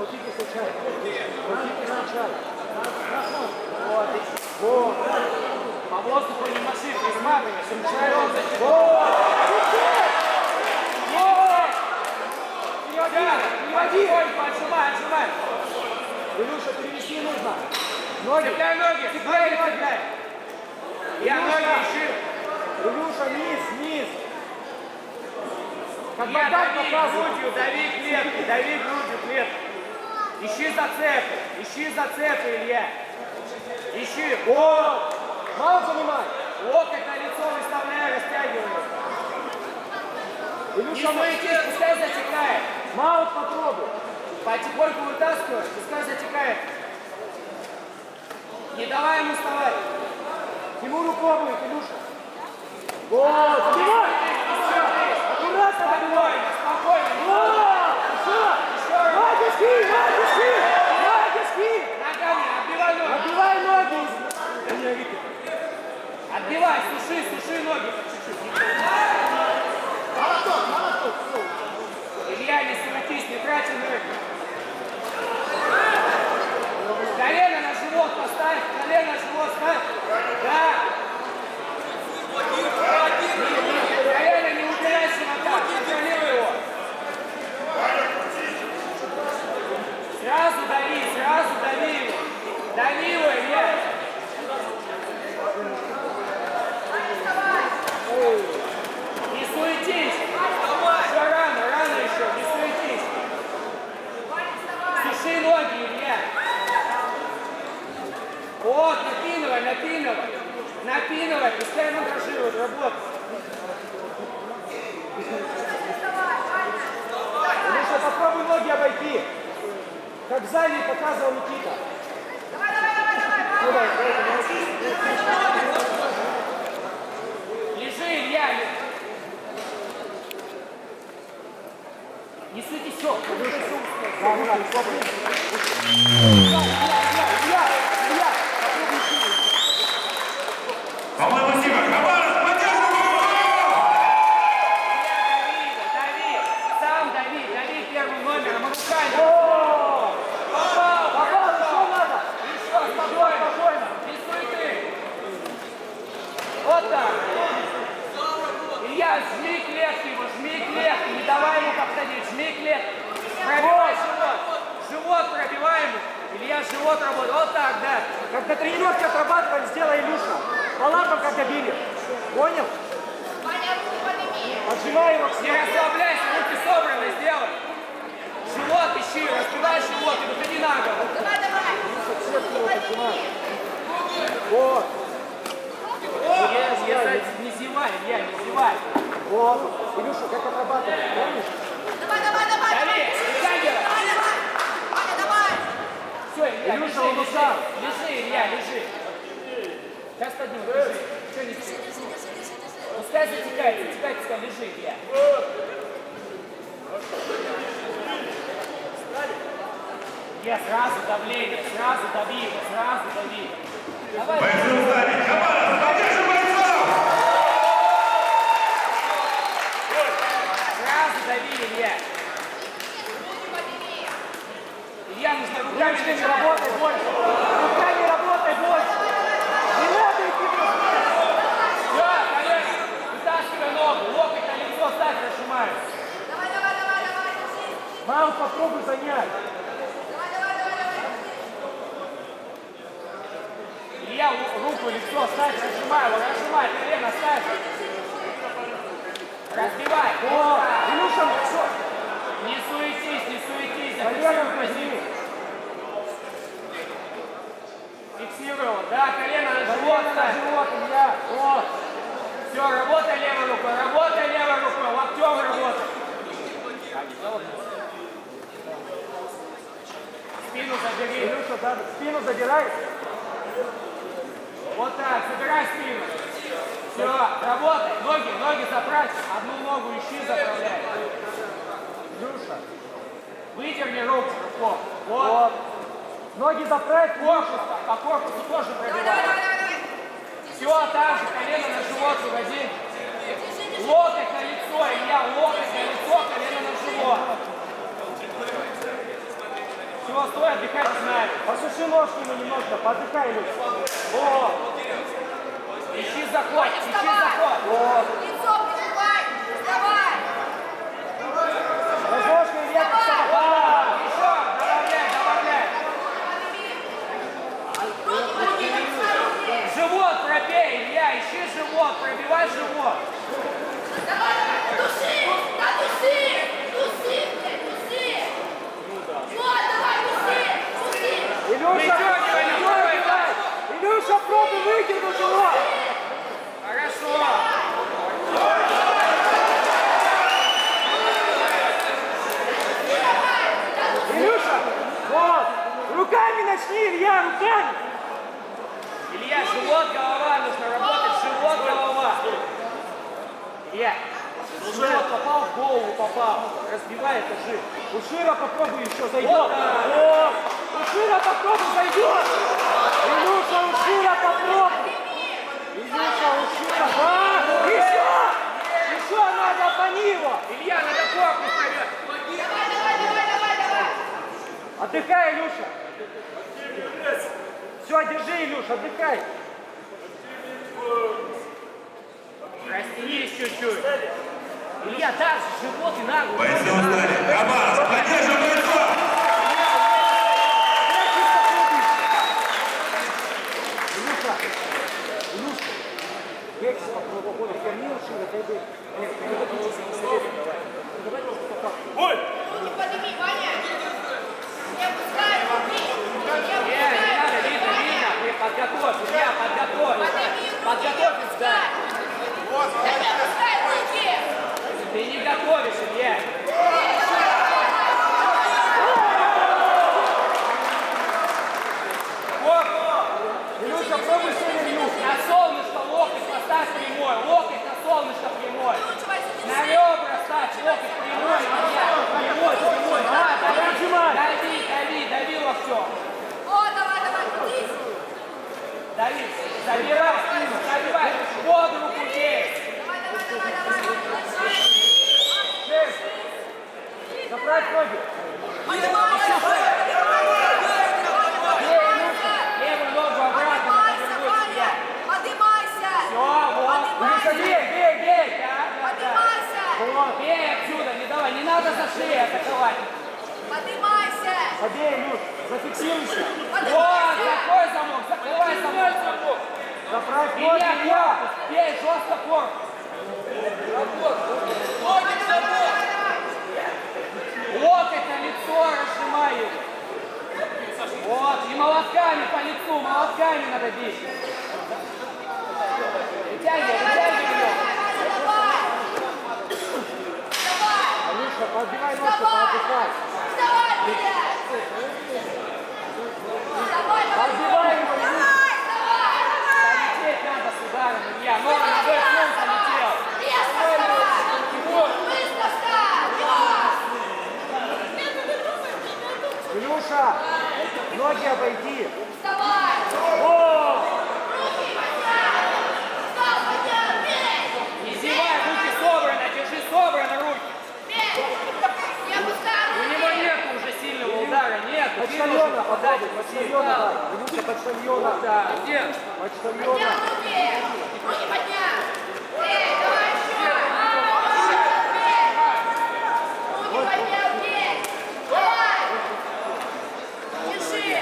Крутите сначала. Крутите сначала. Вот. Вот. По воздуху не маши, присматривай. Вот. Переводи. Отжимай, отжимай. Илюша, перевести нужно. Ноги. Цепляй ноги. Цепляй. Я ноги ищу. Илюша, низ. Как Я бардак дави показывай. грудью, дави грудью клетку. Ищи зацепы, Илья. Ищи. Вот. Мало занимай. Локоть на лицо выставляй, растягивай. Не Илюша, суетись, пускай затекает. Маут попробуй. Потихоньку вытаскивай, пускай затекает. Не давай ему вставать. Тимуру пробует, Илюша. Вот, забивай. Аккуратно забивай. Спокойно. Вот, еще. Магиски. Ногами, отбивай ноги. Отбивай ноги. Отбивай, суши ноги по чуть-чуть. Молоток. Илья, не суетись, не трати ноги. Колено на живот поставь, ставь. Да. Колено не убирай живота, контролируй его. Сразу дави его. Дави его, Илья. Не суетись. Еще рано еще, не суетись. Суши ноги, Илья. Вот, напинывай, пускай мандражирует, работает. Илюша, попробуй ноги обойти. Как в зале показывал Никита. Лежи, Илья. Не суетись, все. По-моему, Сима, Хабаров, поддерживай! Дави. Сам дави первым номером, руками. Попал, еще надо. Спокойно. Без суеты. Вот так. Илья, жми клетки его, не давай ему подходить, жми клетки. Пробивай живот пробивай ему. Илья, живот работает, вот так, да. Как на тренировке отрабатывали, сделай, Илюша. По лапам как добили. Понял? Отжимай его. Не расслабляйся, руки собраны, сделай. Живот ищи, разбивай живот и выходи на голову. Вот. Не зевай, Илья, не зевай. Вот. Илюша, как отрабатывать, помнишь? Дави, вытягивай. Все, Илья, Илюша, он устал. лежи, Илья, лежи. Сейчас подниму, лежи. Все, не спи. Пускай затекает, пускай лежи, Илья. Илья, сразу давление, сразу дави его, сразу дави. Давай. Бойцу сзади, Хабаров, поддерживай бойцов! Сразу дави, Илья. Илья, нужно руками Ручками работай больше. Руками работай больше. Не надо идти просто. Все, колено. Вытаскивай ногу, локоть на лицо ставь, зажимай. Мам, попробуй занять. Илья, руку, лицо ставь, разжимай его, колено ставь. Разбивай. О, Илюша, Не суетись. коленом возьми. Фиксируй его. Да, колено на живот Колено на ставь. живот, Илья. Вот. Все, работай левой рукой, локтем работай. Спину забери. Илюша, да, спину забирай. Вот так, забирай спину. Все, работай. Ноги заправь. Одну ногу ищи, заправляй. Илюша. Выдерни руку. Вот. Ноги заправь. По корпусу тоже пробивай. Все, так же, колено на живот выводи. Локоть на лицо, Илья, локоть на лицо, колено на живот. стой, отдыхай, не знаю. Посуши ножки ему немножко, поотдыхай, Илюша. О! Ищи заход, ищи заход. Вот. Лицо прижимай! Вставай! Ладошкой вверх, Да, еще, добавляй, добавляй. Живот пробей, Илья, ищи живот, пробивай живот. Давай, давай, души! Да души! Души, блядь, души! Вот, давай, души! Души! Илюша, Вытягивай, Илюша, давай. Илюша, пробуй выкинуть его. Хорошо. Илюша, вот. Руками начни, Илья, руками. Илья, живот, голова, нужно работать, живот, голова. Илья, живот попал, в голову попал. Разбивай это жир. У Шира попробуй еще зайдет. Вот так. О, у Шира попробуй зайдет. Илюша, у Шира попробуй. Илюша, у Шира. А, еще. Еще надо, обмани его. Илья, надо корпус пробивать. Давай, давай, давай, давай, давай! Отдыхай, Илюша. Все, держи, Илюша, отдыхай. Растянись чуть-чуть. Илья, дальше живот и ногу. Бойцы устали. Хабаровск, поддержим бойцов! Илюша, Илюша, Векси попробуй, вот, кормил Шира, ты бы... Руки подними, Ваня! Не опускай руки! Не Не опускай! надо, видно, видно. Ты подготовь, Илья, подготовь. Подними руки, не Подготовь, да. опускай! Да не опускай руки! Ты не готовишь, Илья. Илюша, пробуй сильно, Илюша. На солнышко локоть поставь прямой. Локоть на солнышко прямой. На ребра ставь локоть прямой. Илья. Прямой, прямой. Да, Прижимай. дави, дави, дави во все. О, давай, давай, крутись! Дави, забирай спину, забивай. Под руку здесь. Давай, давай, давай, давай! Шесть. Заправь ноги. Поднимайся! Левую ногу обратно. Поднимайся, Ваня! Поднимайся! Все, вот. Илюша, бей, бей, бей. Поднимайся! Вот. Бей отсюда, не давай, не надо за шею атаковать. Поднимайся! Побей, Илюш, зафиксируйся. Вот, закрой замок, закрывай замок. Заправь ноги, Илья, Илья. корпус, бей, жестко корпус. Локоть на лицо разжимаю. Вот, и молотками по лицу, молотками надо бить. Вытягивай, вытягивай ее. Давай! Давай! Илюша, подбивай ножку, Вставай! поотдыхай. Вставай, блядь! Вставай, Подбивай его, Илюша. давай, давай! Полететь надо с ударом, Илья. Нога ногой в нос полетел. Резко вставай! Быстро встань! Илюша, ноги обойди. Вставай! О! Руки поднять! Встал, поднял, бей! Не зевай, руки собраны, держи собраны руки. Бей! Не опускай У руки! него нету уже сильного удара, нет. Почтальона, попробуй, почтальона дай. Илюша, почтальона. Да, где? Почтальона. Поднял руки! Руки поднял! Бей! Давай еще! Бей! Руки поднял, бей! Давай! Держи!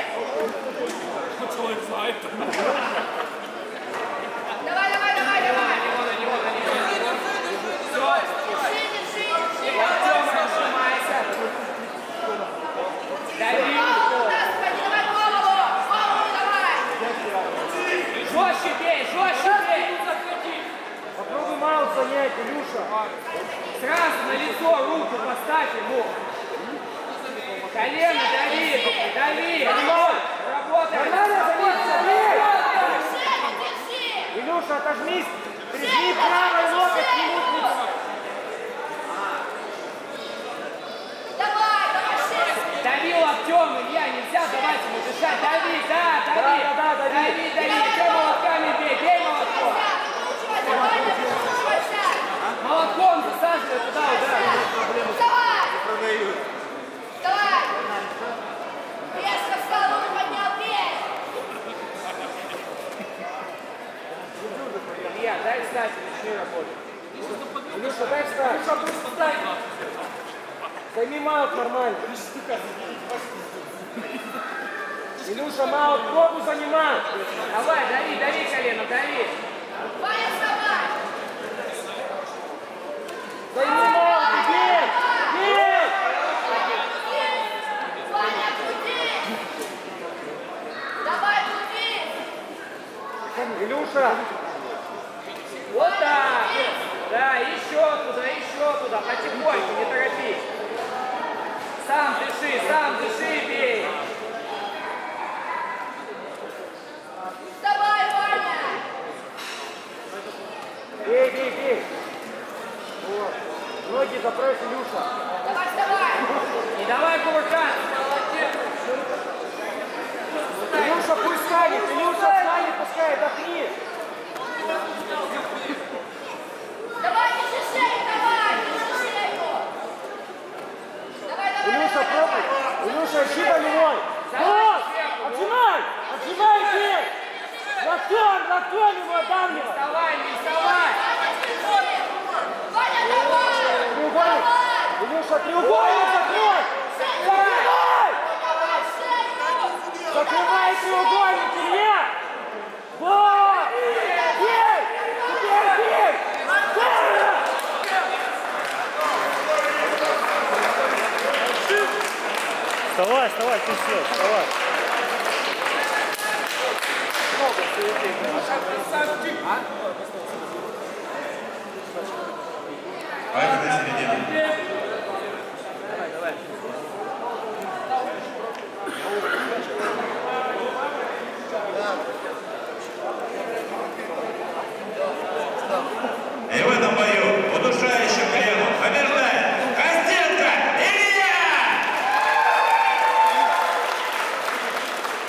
Давай, давай, давай, давай! На него. Все, Держи, держи, держи! Артем, разжимайся. Дави. Голову, Господи, давай голову! Голову давай! Жестче бей, жестче бей. Попробуй маунт занять, Илюша. Сразу на лицо руку поставь ему. Колено дави, дави. Работай. Надо забиться, бей! Шею держи! Илюша, отожмись. Прижми правой ногой к нему. Давай, давай, шею! Дави локтем, Илья, нельзя давать ему дышать. Дави, да, дави. Да, дави. Дави. Еще молотками бей, бей молотком. Выкручивайся, Ваня, выкручивайся! Молотком засаживай туда удар. Вставай! Давай! Бей! Займи маут нормально. Илюша, маут пробу занимай. Давай, дави колено, дави. Ваня, вставай! Займи маут, бей! Бей! Ваня, крути! Давай, крути! Илюша! Вот так. Да, еще туда. Потихоньку, не торопись. Сам дыши, бей. Вставай, Ваня! Бей! Вот. Ноги заправь, Илюша. Давай, вставай! И давай кувыркан. Молодец. Илюша пусть станет, пускай, отдохни. Давай, держи шею, давай! Держи шею! Давай! Илюша, пробуй. Илюша, ищи болевой. Вот! Отжимай, бей! Локтем его давнего. Не вставай. Ваня, давай! Треугольник. Илюша, треугольник закрой. Давай шею! Закрывай треугольник, Илья. Вот! Бей! Теперь бей! Вставай, ты все, вставай. А?